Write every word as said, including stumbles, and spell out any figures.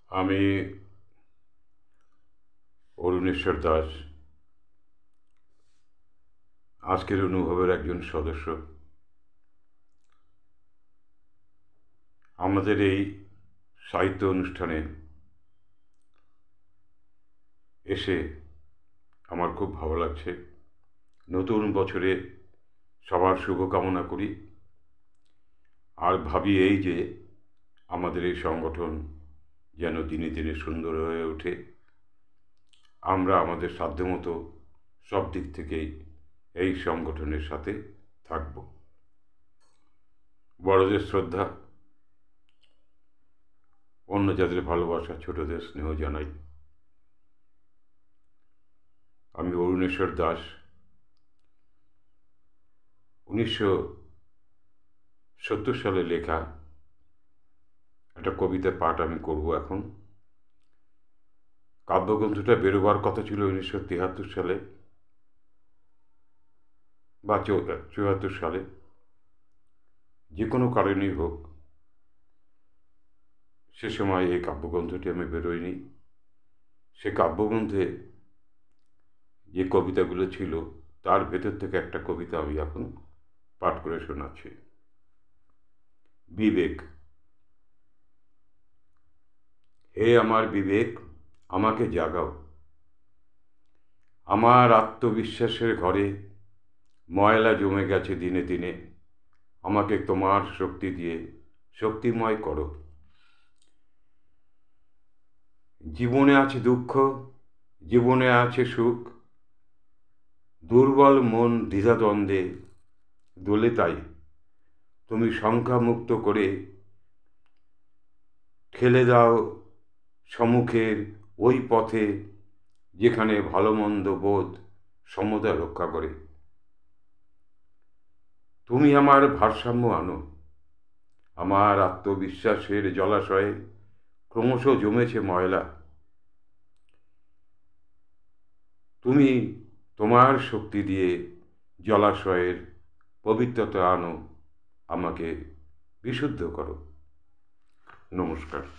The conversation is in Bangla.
আমি অরুণেশ্বর দাস আজকের অনুভবের একজন সদস্য। আমাদের এই সাহিত্য অনুষ্ঠানে এসে আমার খুব ভালো লাগছে। নতুন বছরে সবার শুভকামনা করি, আর ভাবি এই যে আমাদের এই সংগঠন যেন দিনে দিনে সুন্দর হয়ে ওঠে। আমরা আমাদের সাধ্যমতো সব দিক থেকেই এই সংগঠনের সাথে থাকব। বড়দের শ্রদ্ধা, অন্য যাদের ভালোবাসা, ছোটদের স্নেহ জানাই। আমি অরুণেশ্বর দাস। উনিশশো সত্তর সালে লেখা একটা কবিতা পাঠ আমি করব এখন। কাব্যগ্রন্থটা বেরোবার কথা ছিল উনিশশো তিয়াত্তর সালে বা চুয়াত্তর সালে। যে কোনো কারণেই হোক, সে সময় এই কাব্যগ্রন্থটি আমি বেরোয়নি। সে কাব্যগ্রন্থে যে কবিতাগুলো ছিল তার ভেতর থেকে একটা কবিতা আমি এখন পাঠ করে শোনাচ্ছি। বিবেক। হে আমার বিবেক, আমাকে জাগাও। আমার আত্মবিশ্বাসের ঘরে ময়লা জমে গেছে দিনে দিনে। আমাকে তোমার শক্তি দিয়ে শক্তিময় করো। জীবনে আছে দুঃখ, জীবনে আছে সুখ। দুর্বল মন দ্বিধাদ্বন্দ্বে দোলে, তাই তুমি সংখ্যামুক্ত করে ঠেলে দাও সম্মুখের ওই পথে, যেখানে ভালো মন্দ বোধ সমতা রক্ষা করে। তুমি আমার ভারসাম্য আনো। আমার আত্মবিশ্বাসের জলাশয়ে ক্রমশ জমেছে ময়লা। তুমি তোমার শক্তি দিয়ে জলাশয়ের পবিত্রতা আনো, আমাকে বিশুদ্ধ করো। নমস্কার।